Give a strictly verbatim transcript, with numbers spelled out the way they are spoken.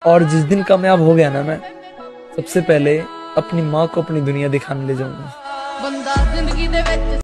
और जिस दिन कामयाब हो गया ना मैं, सबसे पहले अपनी माँ को अपनी दुनिया दिखाने ले जाऊंगा। बंदा जिंदगी दे विच